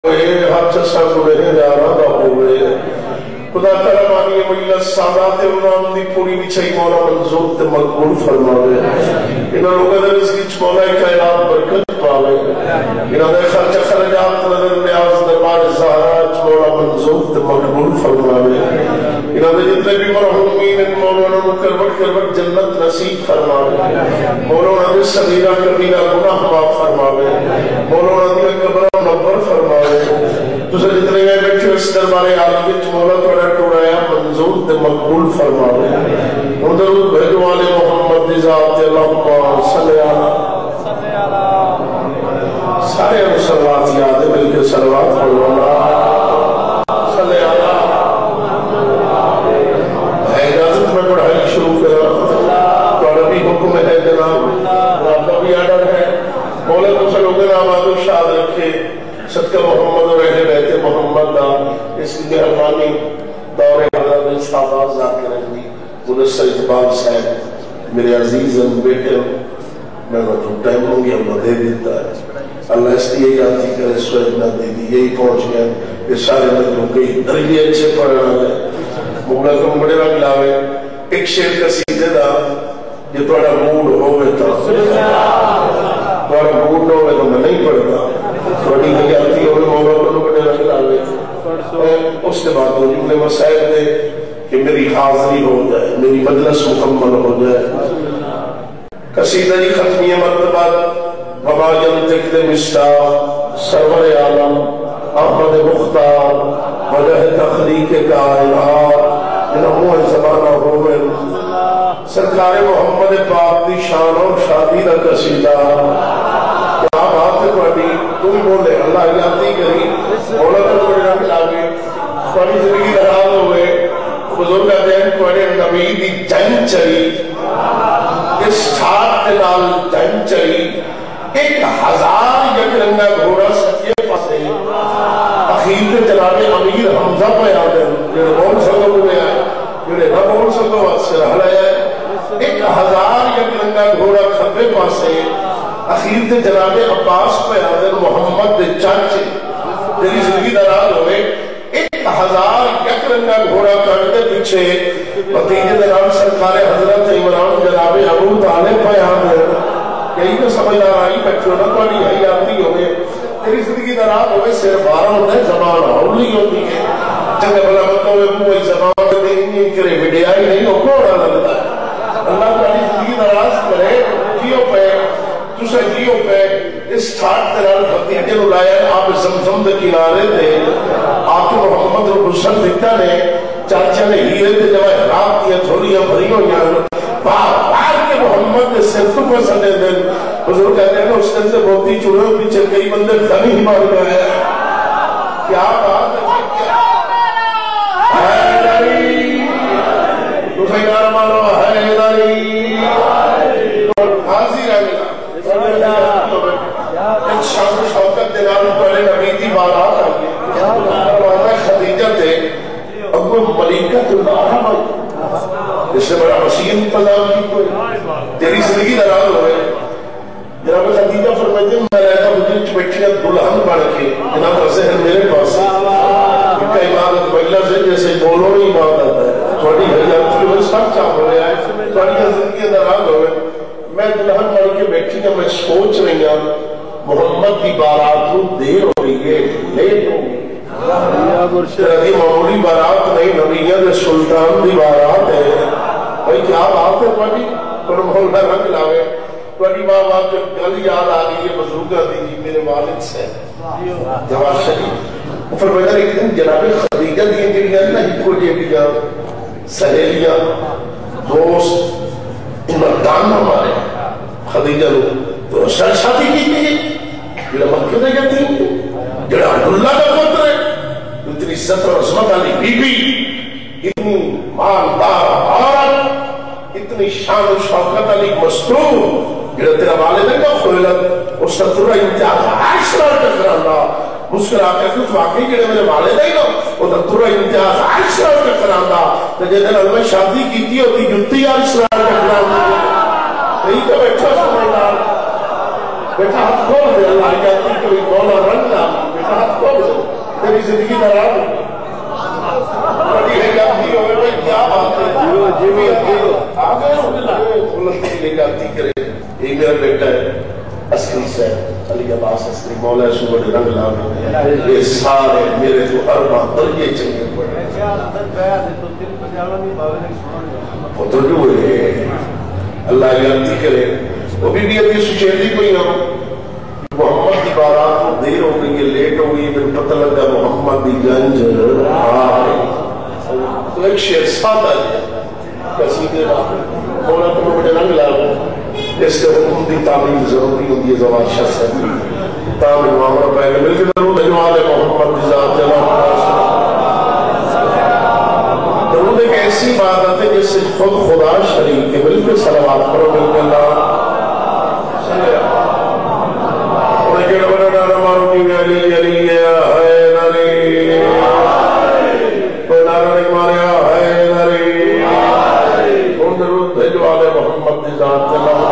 ہر چسا کو رہے جانا دا ہوئے خدا تعالی مانی مجلس سادات امام دی پوری بچھائی مولا منظور تے مقبول فرماوے انہاں لوگوں دے رزق مولا کائنات برکت پاوے انہاں دے خرچ خرجات نظر نیاز دربار زہرا مولا منظور تے مقبول فرماوے انہاں دے جتنے بھی مرحومین ان مولانا کروٹ جنت نصیب فرماوے مولانا دے صغیرہ کبیرہ گناہ معاف فرماوے مولانا دے قبر منور فرماوے تسے جتنے گئے بیٹھے اس دربار عالیت مولا توڑا ٹوڑایا منظور تے مقبول فرماوے ان درود بھیجو والے محمد دی ذات اللہم صلی اللہ سارے صلوات یاد ہے مل کے صلوات پڑھو صلی اللہ ہے اجازت میں پڑھائی شروع کرا توڑا بھی حکم ہے جناب آپ کا بھی آڈر ہے مولا تو سلوگے نام آدھو شاد رکھے صدقہ محمد و رہے رہتے محمد دا اس کی مہربانی دور حضرت شہباز ذاکر احمدی مدثر اقبال صاحب میرے عزیز بیٹے میں تو ٹائم ہوں گی اللہ دے دیتا ہے اللہ اس لیے جاتی کرے سوئے نہ دے دی یہی پہنچ گیا کہ سارے لوگوں کے درجے اچھے پڑھنا ہے مولا کو بڑے رنگ لاوے ایک شعر کا سیدھے دا یہ تھوڑا موڈ ہوئے تھا تھوڑا موڈ نہ ہوئے تو میں نہیں پڑھتا تھوڑی حیاتی ہوئے مولا کو بڑے رنگ لاوے اس کے بعد وہ جملے مسائل دے کہ میری حاضری ہو جائے میری مجلس مکمل ہو جائے قصیدہ جی ختمیہ مرتبہ وما ینطق مصطفیٰ سرور عالم احمد مختار وجہ تخلیق کائنات انہوں زمانہ ہوئے سرکار محمد پاک دی شان اور شادی دا قصیدہ کیا بات ہے پڑھی تم بولے اللہ یادی کری مولا تو بڑے رنگ لاگے پڑھی زندگی درال ہوئے بزرگ دین پڑھے نبی دی جنگ چلی اس ٹھاٹ نال جنگ چلی 1000 یک رنگا گھوڑا سچے پاسے اخیر کے جناب امیر حمزہ پہ آدھے جو بول سکو ہوئے آئے جو نہ بول سکو سے رہ لیا ہے 1000 یک رنگا گھوڑا کھپے پاسے اخیر کے جناب عباس پہ آدھے محمد دے چاچے تیری زندگی درال ہوئے 1000 یک رنگا گھوڑا کرتے پیچھے بتیجے درال سرکار حضرت عمران جناب ابو طالب پہ آدھے یہی تو سمجھ آئی بچوں نہ تو نہیں ہے آتی ہوئے تیری زندگی درات ہوئے سیر بارہ ہوتا ہے زبان ہولی ہوتی ہے جنگے بلا بطوں میں کوئی زبان دیکھنی کرے ویڈیائی نہیں ہو کوڑا لگتا ہے اللہ تعالی زندگی دراز کرے جیو پہ تسے جیو پہ اس ٹھاٹ تیرال بھتیجے نو لایا آپ زمزم دے کنارے دے آقا محمد رو بسر دکھتا نے چاچا نے ہیرے دے جوائے رات دیا تھوڑیاں بھریوں یہاں بار کے محمد نے صرف کو سنے دن بزرگ کہتے ہیں اس دن سے بہتی چوڑے ہوئی پیچھے کئی بندے دھنی ہی مار گئے ہیں کیا بات ہے حیدری دوسرے نارا مانو حیدری حاضی رہنا ایک شام شوقت دنال پڑے نبی دی بارات آگئے خدیجہ تھے ابو ملیکت اللہ اس سے بڑا وسیع پلا کی کوئی تیری زندگی درال ہوئے جناب خدیجہ فرماتے ہیں میں رہتا مجھے بیٹھیا دلہن بڑھ کے جناب ذہن میرے پاس ان کا عبادت بگلا سے جیسے بولو نہیں بات آتا ہے تھوڑی حیات کی وجہ سب چاہ ہو رہا ہے تھوڑی زندگی درال ہوئے میں دلہن بڑھ کے بیٹھی ہوں میں سوچ رہی ہوں محمد کی بارات کو دیر ہو رہی ہے لیٹ ہو گئی تیری معمولی بارات نہیں نبیہ دے سلطان دی بارات ہے بھائی کیا بات ہے پڑھی پر محلہ رنگ لاوے پڑھی ماں باپ جب گل یاد آ گئی ہے بزرگہ دی میرے والد سے جواز شریف فرمایا ایک دن جناب خدیجہ دی جڑیاں نہیں کو جیڑیاں سہیلیاں دوست مردان ہمارے خدیجہ لو تو شادی کی تھی جڑا مکہ دے جاتی جڑا عبداللہ کا پتر ہے اتنی عزت اور عظمت والی بی بی اتنی مالدار عورت اتنی شان و شوکت والی مستور جڑا تیرا والدین کا خلت اس کا ترا امتیاز عائشہ کا کرانا مسکرا کے کچھ واقعی جڑے میرے والدین وہ تو ترا امتیاز عائشہ کا کرانا تو جدن میں شادی کی ہوتی جتی عائشہ کا کرانا یہی تو بیٹھا سمجھدار بیٹا ہاتھ کھول دے اللہ کہتی کوئی مولا رنگ بیٹا ہاتھ کھول دے میری زندگی خراب ہو بڑی ہے جاتی ہوئے بھائی کیا بات ہے لے جاتی کرے ایک میرا بیٹا ہے عسکری صاحب علی عباس عسکری مولا صوبہ رنگ لانے یہ سارے میرے جو اربع درجے چنگے پڑے پتر جو ہے اللہ یادی کرے وہ بھی ابھی سچیلی کوئی نہ محمد کی بارات کو دیر ہو گئی ہے لیٹ ہو گئی ہے پھر پتہ لگا محمد کی گنج تو ایک شعر سادہ ہے قصیدے مولا تو مجھے رنگ لاؤ اس کے حکم کی تعلیم ضروری ہوتی ہے زوال شخص ہے تعلیم معاملہ پہلے مل کے درود اجوال محمد کی ذات جلال درود ایک ایسی بات ہے جس سے خود خدا شریک ہے مل کے صلوات کرو مل کے اللہ صلی اللہ انہیں کہ ربنا نارا مارونی علی علی ہے نری کوئی نارا نہیں ماریا ہے نری ان درود اجوال محمد کی ذات جلال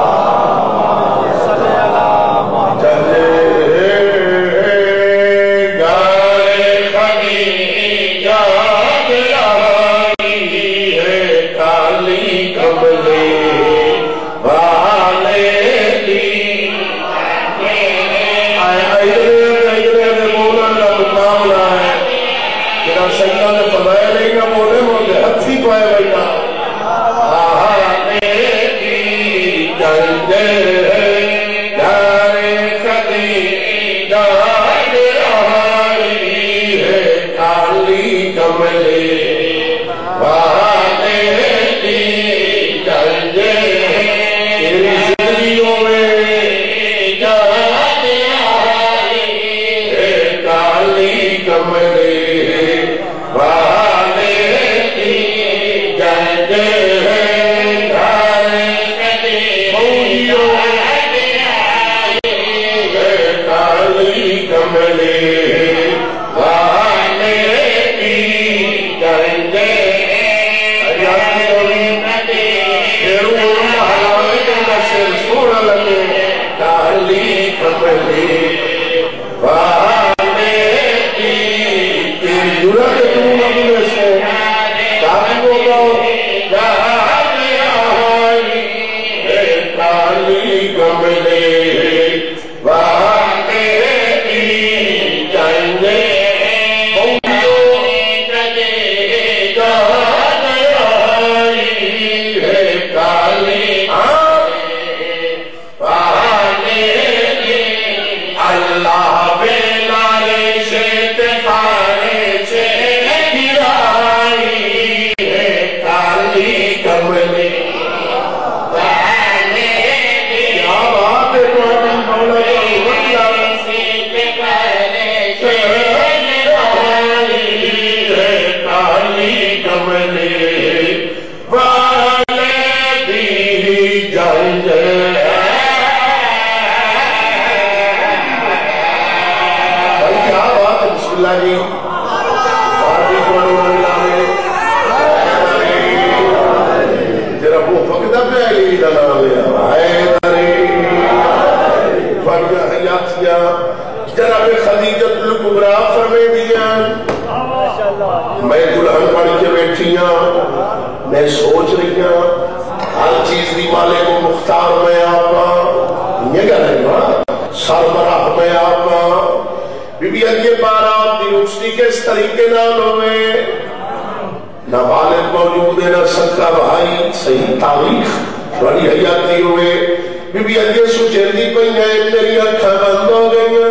میں دلہن پڑھ کے بیٹھیاں میں سوچ رہی ہوں ہر چیز دی مالک کو مختار میں آپا یہ گا نہیں نا سربراہ میں آپا بی بی اگے بارات دی روشنی کے اس طریقے نال ہوئے نہ والد موجود ہے نہ سکا بھائی صحیح تاریخ بڑی حیاتی ہوئے بی بی اگے سچیندی پہ گئے میری اکھا بند ہو گئی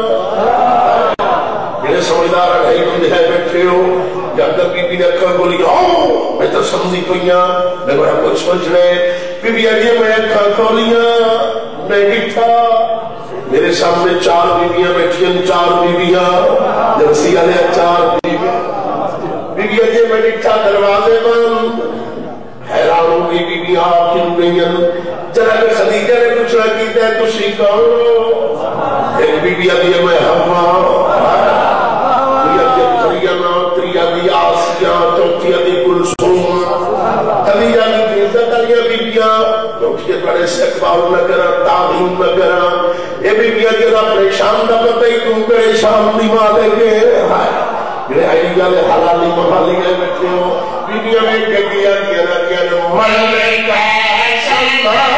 میرے سمجھدار اگئی بندے ہیں بیٹھے ہو جب تک بی بی نے اکھا بولی آؤ میں تو سمجھی پہیاں میں بڑا کچھ سمجھ رہے بی بی اگے میں اکھا کھولیاں میں بیٹھا میرے سامنے چار بیویاں بیٹھیاں چار بیویاں جب سیاہ نے چار بیویاں بی بی اگے میں بیٹھا دروازے بند حیران ہو گئی بیویاں آپ کیوں گئیں جناب خدیجہ نے کچھ نہ کیتا ہے تو سیکھا ہو ایک بیوی اگے میں ہوا دی آسیہ چوتھی دی کلثوم خدیجہ کی عزت علیہ بیویاں چوتھی بڑے استقبال نہ کرا تعظیم نہ کرا یہ بیویاں جدا پریشان نہ پتہ ہی تم پریشان دی ماں لے کے رہائی والے حلالی محالی گئے بیٹھے ہو بیبیاں میں گیا ملکہ سلام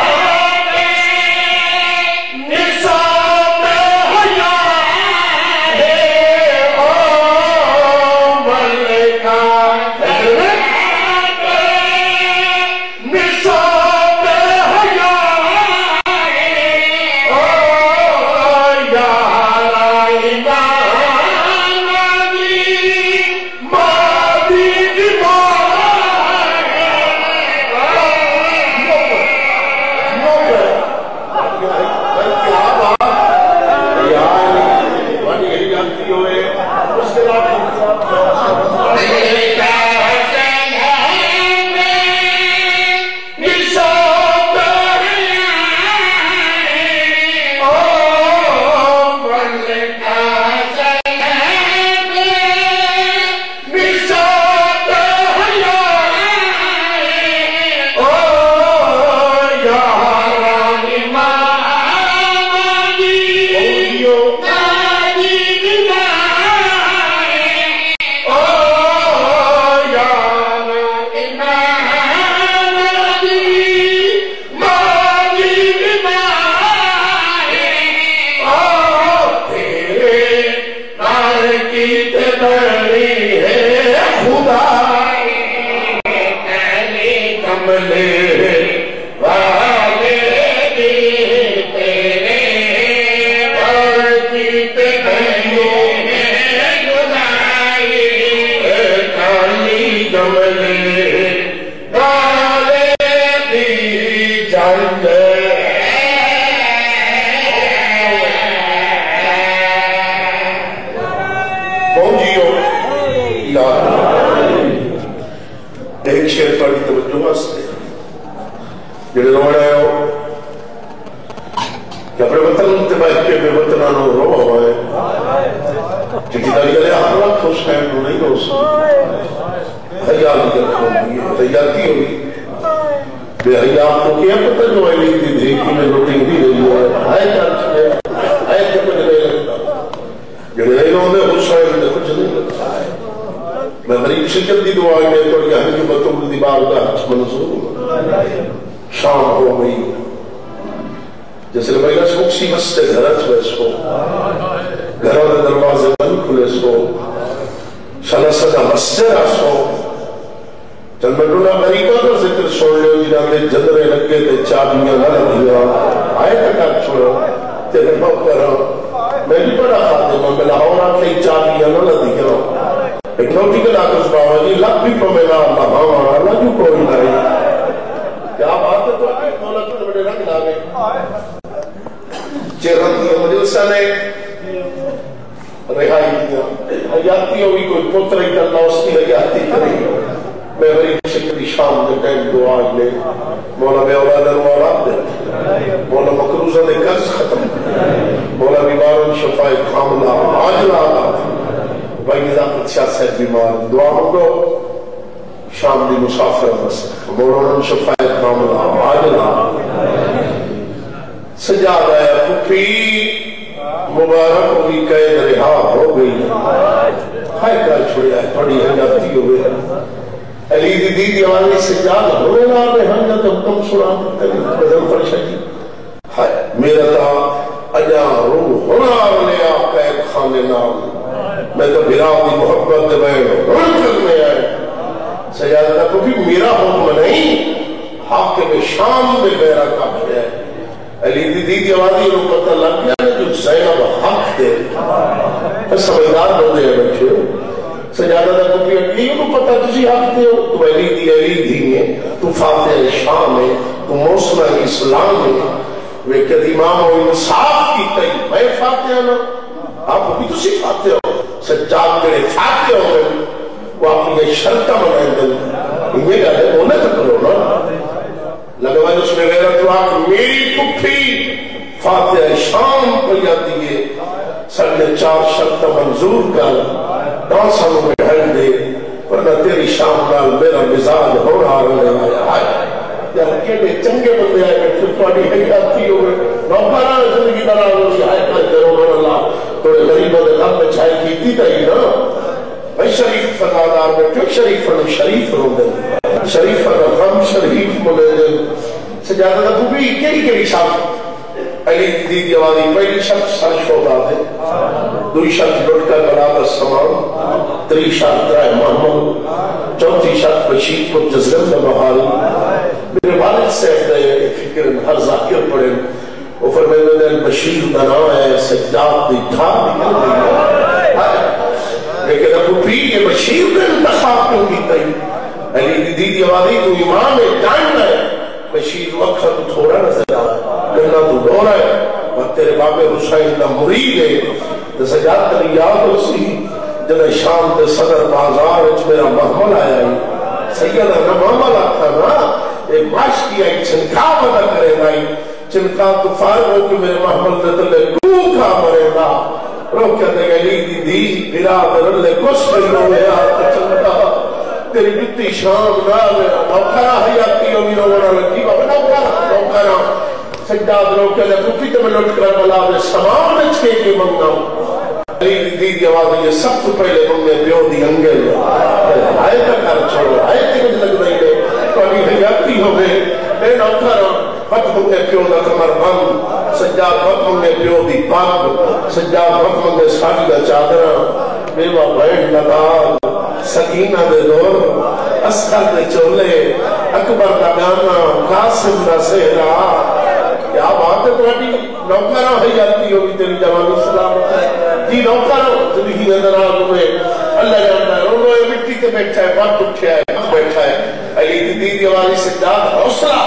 دربار بیٹھے شریف شریف روندے شریف غم شریف ملے سجادہ دا بھی کیڑی شب علی دی آوازی پہلی شب سر شودا دے دوئی شب لٹ کر برابر سمان تری شب درائے محمد چوتھی شب بشیر کو جزرم دا بحال میرے والد صاحب دے فکر ہر ذاکر پڑھے وہ فرمیدے دے بشیر دا نام ہے سجاد دی ڈھا نکل گئی لیکن ابو پیر یہ بشیر نے انتخاب کیوں کی تھی علی دی آوازی تو امام ٹائم ہے بشیر وقت تھوڑا نظر آیا کہنا تو دورا ہے اور تیرے باب حسین کا مرید ہے سجاد تری یاد ہو سی جب شام دے صدر بازار وچ میرا محمل آیا ہے سیدہ نہ محمل آتا نا ایک باش کی ایک چھنکا بدا کرے گائی چھنکا تو فارغ ہو کہ میرے محمل دے تلے ٹوکا مرے گا روکیا دے گا لی دی بلا در اللہ کس پہلو میں آتا چھنکا تیری بتی شام نہ میرا نوکرہ حیاتی امینوں ونا لگی بابا نوکرہ سجاد روکیا دے کپی تے میں لٹ کر بلا دے سامان میں چھے کے منگا علی دی آواز یہ سب تو پہلے منگے پیو دی انگل آئے تا کر چھوڑو آئے تے کچھ لگ نہیں دے تو ابھی حیاتی ہو گئے اے نوکرہ وقت منگے پیو دا کمر بند سجاد وقت منگے پیو دی پاک سجاد وقت منگے ساڑی دا چادرہ بیوہ بینڈ لگا سکینہ دے دور اسکر دے چولے اکبر دا گانا قاسم دا سہرا کیا بات ہے تمہاری نوکرہ ہے جاتی ہوگی تیری جوانی سلام جی نوکرہ زندگی نظر آگے اللہ جانتا ہے انہوں نے مٹی کے بیٹھا ہے بات اٹھیا ہے بیٹھا ہے علی دی دیوالی سے جات حوصلہ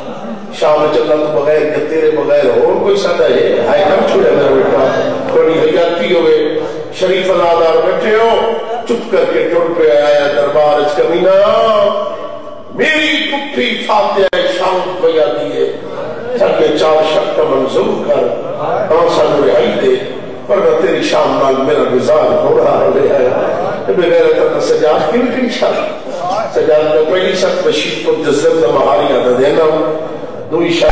شام چلنا تو بغیر کہ تیرے بغیر اور کوئی ساتھ ہے ہائے کم چھوڑے میرا بیٹھا تھوڑی ہے جاتی ہوئے شریف الادار بیٹھے ہو چپ کر کے ٹوڑ پہ آیا دربار اس کمینہ میری پٹھی فاتحہ شام بیا دیئے چاہیے 4 شک کا منظور کر آنسا رہائی دے ورنہ تیری شام نال میرا گزار ہو رہا ہے بغیر تک سجاد کی بھی شک سجاد نے پہلی شک بشیر کو جزر دا مہاری عدد دینا دوئی شک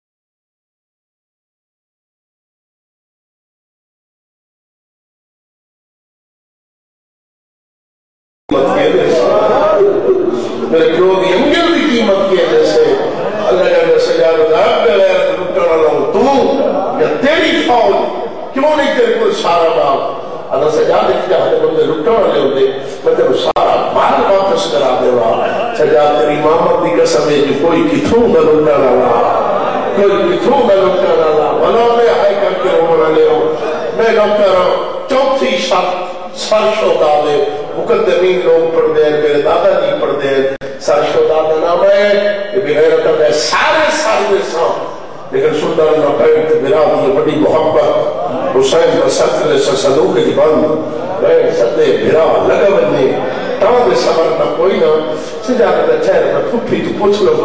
میرے پیو دی انگل دی قیمت کی جیسے اللہ جانے سجاد دار بغیر لٹنا لوں تو یا تیری فوج کیوں نہیں تیرے کو سارا باپ اللہ سجاد اکھتا ہے بندے لٹنا لے ہوتے میں تیرے سارا مال واپس کرا دے رہا سجاد تیری امامت دی قسم ہے کہ کوئی کتھوں نہ لٹنا لا کوئی کتھوں نہ لٹنا لا بھلا میں آئے کر کے رونا لے ہوں میں لوکر چوتھی شب سر شودا دے مقدمین لوگ پڑھ دیں میرے دادا جی پڑھ دیں سر شودا دا نام ہے کہ بغیرت ہے سارے سارے سام لیکن سندر نہ پہنٹ میرا یہ بڑی محبت حسین کا سکر سے صدوق کی بند میں سدے بھرا لگا بننے تاں دے سبر نہ کوئی نہ سجاد دا چہر نہ پھپی تو پوچھ لو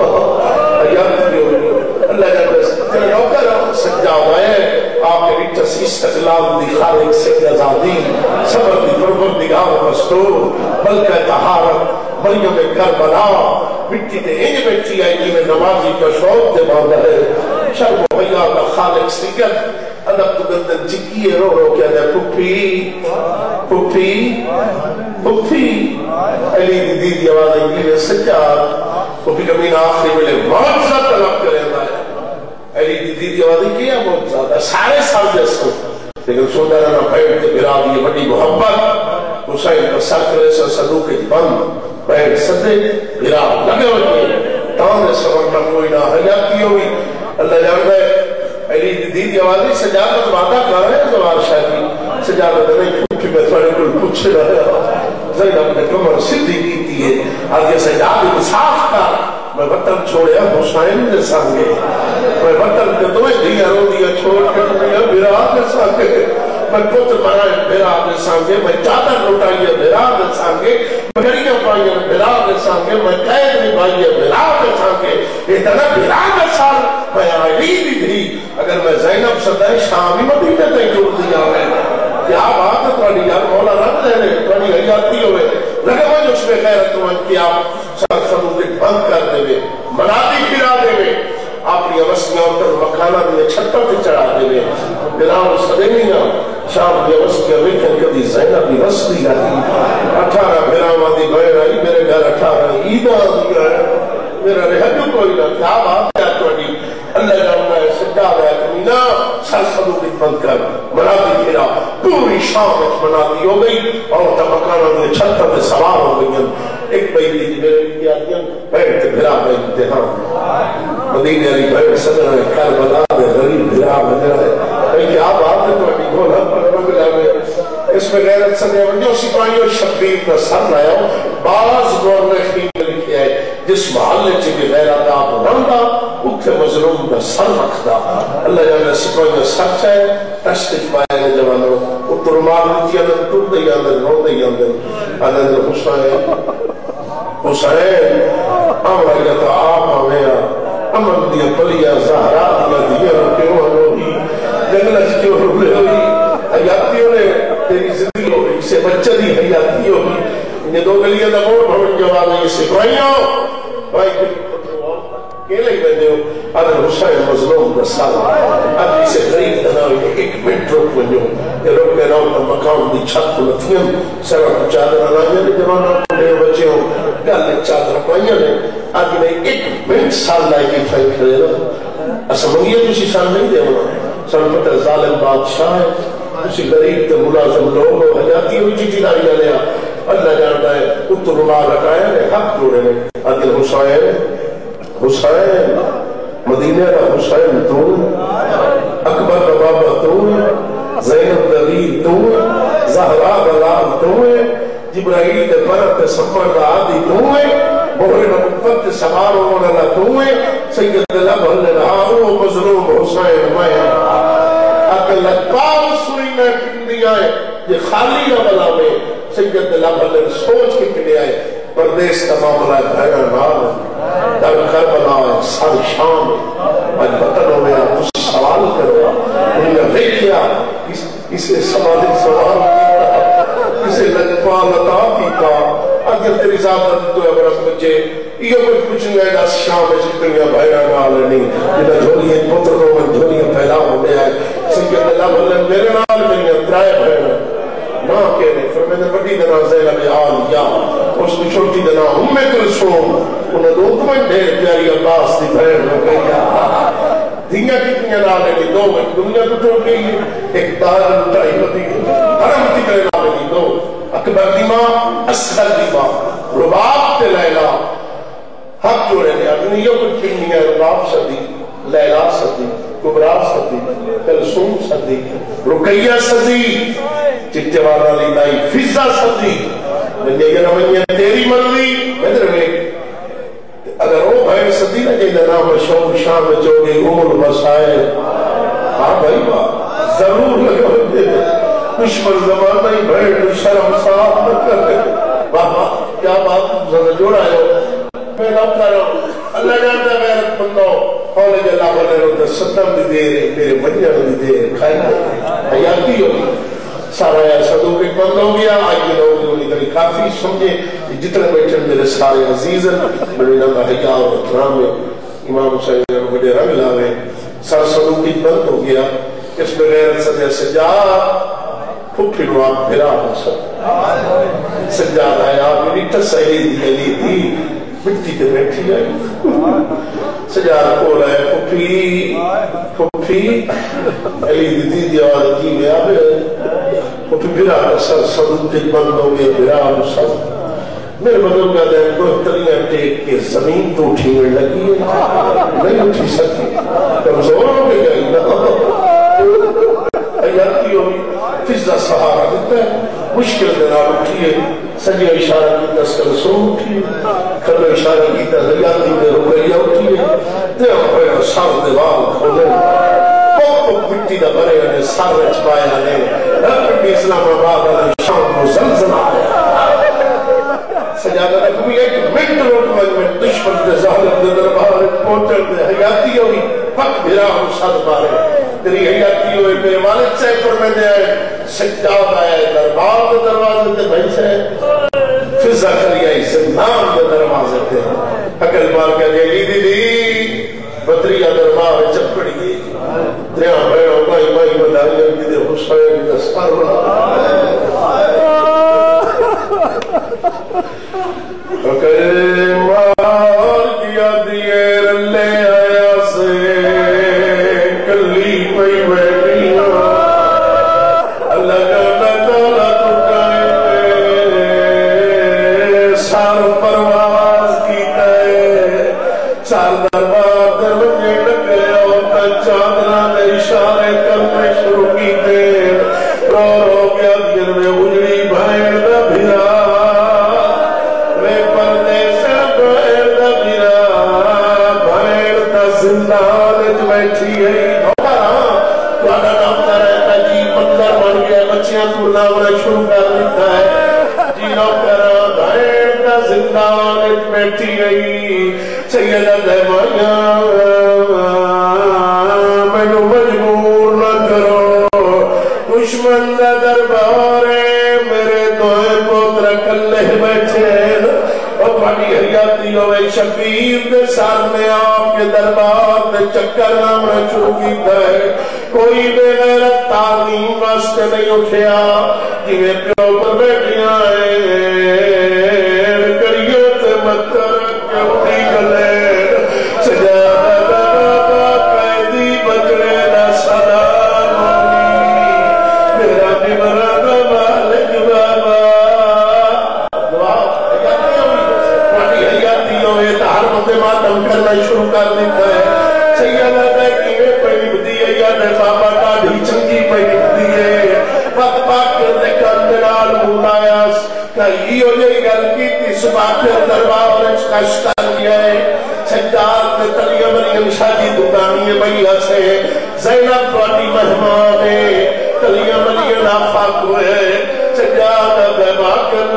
یاد دیو اللہ جانے تیرے نوکر سجاد آئے آپ کے لیے تسیس اجلال دی خالق سے ازادی صبر دی پروردگار مستور بلکہ طہارت مریم کربلا مٹی دے انج بیٹھی آئی جی میں نمازی کا شوق دے باندھا ہے شرم و حیا کا خالق سکت ادب تو گندن چکیے رو رو کیا دے پھپھی پھپھی پھپھی علی دی دی آواز انگلی میں سجاد پھپھی کبھی آخری ملے معجزہ طلب کرے ہے علی دی آوازی کیا بہت زیادہ سارے سال جیسے لیکن سوندہ نہ پہنٹ کے براد یہ بڑی محبت حسین کا سر کرے سے صدوق بند پہنٹ صدے براد لگے ہوئے تانے سمرنا کوئی نہ حیاتی ہوئی اللہ جانتا ہے علی دی آوازی سجادت وعدہ کر رہے ہیں زوار شاہ کی سجادت نہیں پوچھ میں تھوڑے کوئی پوچھ رہا زینب نے کمر صدی کی تھی ہے آگے سجاد انصاف کا میں وطن چھوڑیا حسین نے سانگے میں وطن کے دوئے دیا رو دیا چھوڑ کے دیا میرا نے سانگے میں پتر مرائے میرا نے سانگے میں چادر لوٹائیے میرا نے سانگے میں گریہ پائیے میرا نے سانگے میں قید نبھائیے میرا نے سانگے اتنا میرا نے سال میں آئی بھی اگر میں زینب صدای شامی مدینہ تے جڑ دیا میں کیا بات ہے تھوڑی یار مولا رب دے رہے تھوڑی حیاتی ہوئے لگے میں جو اس میں غیرت من کیا ساتھ صدوق بند کر دے وے منادی پھرا دے وے اپنی اوسطیاں اور مکھانا دے چھٹا تے چڑھا دے وے بلاؤ صدیمیاں شام دے اوسطیاں ویکھن کدی زینب دی وسطی گاتی 18 بلاؤں دی 18 عیداں دیا میرا رہا کوئی نہ کیا بات ہے تھوڑی اللہ جاننا ہے سجاد ہے کمینا سر صدوقی بند کر مناتی پھرا پوری شام مناتی ہو گئی اور مکانوں میں چھتوں پہ سوار ہو گئی ایک بیٹی جی میرے بھی آتی ہیں بیٹھ کے بھرا میں امتحان مدینے علی بیٹھ صدر ہے کربلا میں غریب بھرا میں ہے کیا بات ہے تھوڑی بولا پر اس میں غیرت سنے جو سپاہیوں شبیر کا سر لایا بعض مورخین نے لکھے ہے جس محلے چکے غیرت آپ رندا اتھے مظلوم کا سر رکھتا اللہ جانے سپاہیوں سچ ہے تشریف پائے نے جوانوں اتر مارتی اندر ٹوٹ دئی اندر رو دئی اندر حسین حسین آمائیتا آپ آمیا امن دیا پلیا زہرا دیا دیا کیوں ہوئی جنگلت کیوں روڑے ہوئی حیاتیوں نے تیری زندگی ہوئی اسے بچہ دی حیاتی ہوئی انہیں دو گلیاں دا موڑ بھون جواب ہے اسے بھائیوں بھائی کیلے ہی بندے ہو اگر حسین مظلوم کا سال اب اسے غریب تناوی ایک منٹ روک بنیو یہ روک کے راؤں تا مقام دی چھت کو لتھیاں سرہ کو چادر آنائیاں نے جوانہ پڑے بچے ہوں گالے چادر پائیاں نے آج انہیں ایک منٹ سال لائے کی فائن کرے رہا ایسا منگیہ تسی سال نہیں دے ہونا سال پتہ ظالم بادشاہ ہے تسی غریب تے ملازم لوگ ہو حیاتی ہوئی چیٹی ناری لیا اللہ جانتا ہے اتر روما رکھایا نے حق جوڑے نے عدل حسین مدینہ کا حسین تو اکبر کا بابا تو زینب نبی تو زہرا بلال تو جبرائیل کے برت سفر کا عادی تو بہر نبوت سوار ہونا تو سید اللہ بھلنے رہا مظلوم حسین میں اکل اکبار سوئی میں پندی آئے یہ خالی عملہ میں سید اللہ بھلنے سوچ کے کنے آئے پردیس کا معاملہ بھائینا نام ہے در کربلا ہے سر شام آج بطنوں میں آپ سوال کرتا انہیں نے دیکھیا اسے سوال کیتا اسے لطفہ لطا کیتا اگر تیری ذات تو ہے برس بچے یہ کچھ نہیں ہے دس شام ہے جتنیا بھائینا نال نہیں جنہ جھولیے پتروں میں جھولیے پھیلا ہو گیا ہے سید اللہ بھلنے میرے نال میری اترائے بھائینا نہ کہنے فرمیدہ بڑی دنا زیغم آلیا اس کی چھوٹی دنا امی کلثوم انہیں دو تمہیں ڈھیر پیاری عباس دی بھین ہو گئی دنیا کتنی نالے نہیں دو میں دنیا کو ٹوٹ گئی ایک دار لٹائی ہوتی حرم کی کرے نالے نہیں دو اکبر دی ماں اسخر دی ماں رباب تے لیلہ حق جوڑے لیا دنیا کو کتنی ہے رباب صدی لیلہ صدی کبرا صدی کلثوم صدی رقیہ صدی چٹے والا لی دائی فضا صدی میں یہ نمائیاں تیری مرضی مدر میں اگر وہ بھائی صدی نہ جائے نام شوق شام میں چوگے ام الوسائل ہاں بھائی بات ضرور لگا دے دشمن زمانہ ہی بھائی شرم صاحب نہ کر دے بابا کیا بات ذرا جوڑا ہے میں نہ کر رہا ہوں اللہ جانتا ہے غیرت بندو حول جلہ بنے رو ستم دی دے میرے مجھر دی دے کھائی حیاتی ہوگی سارا یا صدوق ایک بند ہو گیا آئیے لوگ انہی کری کافی سمجھے جتنے بیٹھن میرے سارے عزیز میرے نام حیاء اور اکرام میں امام حسین نے بڑے رنگ لاوے سارا صدوق ایک بند ہو گیا اس میں غیرت صدر سجاد پھوپی نواب پھرا حسن سجاد آیا میری تصحیح دی تھی مٹی کے بیٹھی آئی سجاد کو لائے پھوپی علی دی دی آواز کی میں آبے پھوپی بھرا سر صدوق ایک بند ہو گیا بھرا سر میرے مدد کا دین کو تلیاں ٹیک کے زمین تو اٹھینے لگی ہے نہیں اٹھی سکی کمزور ہو گئی حیاتی ہوئی فضا سہارا دیتا ہے مشکل دنال اٹھیے سجی اشارہ کی تسکر سو اٹھیے کھلو اشارہ کی تحریاتی میں رکھیا اٹھیے دے اپنے سار دیوال کھولے پوپ مٹی دا بھرے انہیں سار رچ پایا نے رکھنی اسلام آباد علیہ شام کو زلزل آیا سجادہ نے کبھی ایک منٹ روک میں دشمن دے ظالم دے دربار پہنچل دے حیاتی ہوئی پک بھرا ہوں ساتھ مارے تیری حیاتی ہوئی میرے والد سے فرمے دے آئے سجاد آئے دربار دے دروازے تے بھائی سے فضا کری آئی زندان دے دروازے تے اکل مار کے دے دی بدریہ دربار چپڑی گئی تریاں بھائیوں بھائی بدائیوں کی دے حسین دے سر رہا نوکر بہن کا زندان بیٹھی گئی سیدہ زیغم مینوں مجبور نہ کرو دشمن دا دربار ہے میرے دوئے پوتر کلے بیٹھے اور بڑی حیاتی ہوئے شبیر دے سامنے آپ کے دربار دے چکر نامنا شروع کیتا ہے کوئی بے غیرت تعلیم واسطے نہیں اٹھیا جویں پیو پر بیٹھیاں کریو تے مکر کے اٹھی گلے سجادہ بابا قیدی بچڑے دا سلام میرا بیمرا دا مالک بابا ماتم کرنا شروع کر دیتا ہے سیدہ زیغم پہنی بدی ہے یا نے بابا ڈاڑھی چنگی پہنی بدی ہے پت پاکر دے کندنال بولایا کہی ہو جائے گل کی تیس باکر دربار نے کش کر دیا ہے سجاد نے تلیہ مریم شادی دکانی بھئیہ سے زینب توڑی مہمان ہے تلیہ مریم آفاق ہوئے سجاد بے باکر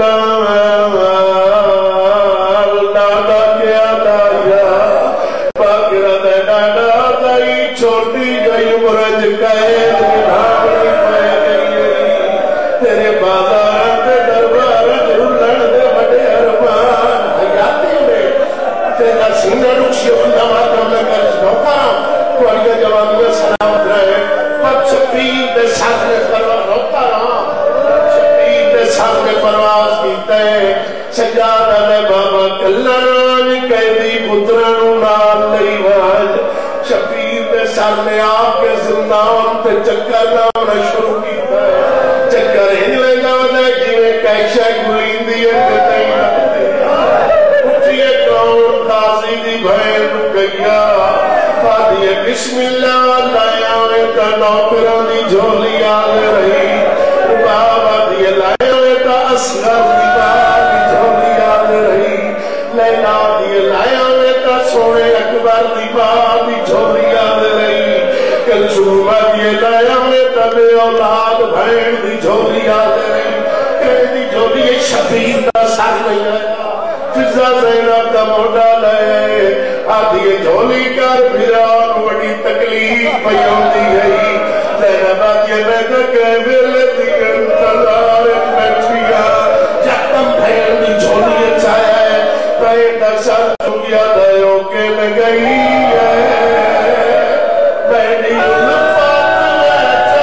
چھوٹی گئی مرج قید نامنی پہ گئی تیرے بازار دے دربار جھولن دے بڑے ارمان حیاتی میں تیرا سینہ رکشی ہوندہ ماتم لگر نوکا کوڑیا جوانیہ سلامت رہے پت شبیر دے سامنے پرواز نوکا شبیر دے سامنے پرواز کیتا ہے سجادہ دے بابا کلنان قیدی پترانو نال لئی واج شبیر سامنے آپ کے زندان تے چکر نامنا شروع کیتا ہے چکر ہن لے جانا جویں کیشہ گلین دیئے کتائی لگتے اٹھئے کون قاضی دی بھین گیا پادیے بسم اللہ لائے تا نوکران دی جھولی آلے رہی بابا دیئے لائے تا اصغر دی بابی جھولی آلے رہی لینا دیئے لائے تا سونے اکبر دی بابی جھولی آلے رہی کل شروع دیئے لائے تا بے اولاد بھین دی جھولی آلے رہی کہ دی جھولی شبیر دا سر نہیں آیا فضا زینب دا موڑا لائے آدھیے جھولی کر بھران وڑی تکلیف پیوں دی گئی زینب آدھیے میں دکھے ویلے دی انتظار بیٹھیا جتم بھین دی جھولی چاہے پیٹا سر چکیا دیو کے لگئی ہے بیٹی لفات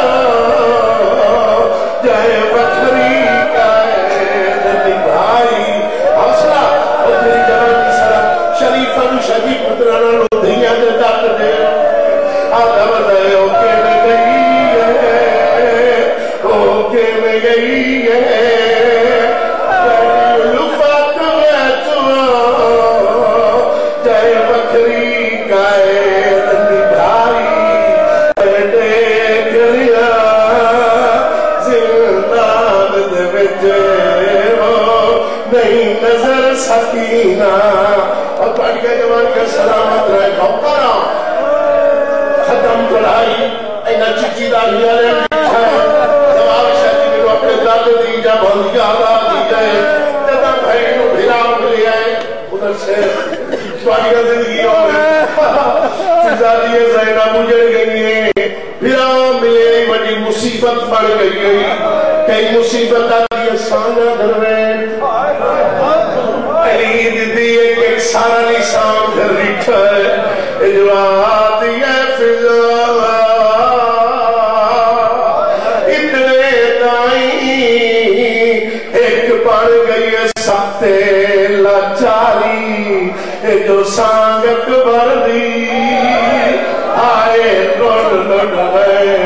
جائے بکری کا ہے بھائی حوصلہ اور تیری جوانی سرم شریفن شریف پترانا لو دھیاں دے ڈاک دے آدھا دیو کے لگئی ہے اوکے لگئی ہے نہیں نظر سکینہ اور پڑھیا جوان کا سلامت رہے گوکارا ختم پڑھائی اینا چچی داہیا نے پیچھا ہے زمان شہدی میں اپنے دادے دی جا بھولیا آباد دی جائے جتا بھائنو بھیرام لے آئے ادھر سے پڑھیا زندگی ہوئے فضادی زینب مجھے گئی ہے بھیرام ملے بڑی مصیبت پڑ گئی کئی مصیبت آدھی سانگا دروین عید دی ایک سارا نشان گھر ریٹھا ہے اجواد یہ فضا اتنے دائیں ایک پڑ گئی سختے لاچاری جو سانگت بردی آئے لڑ لڑ گئے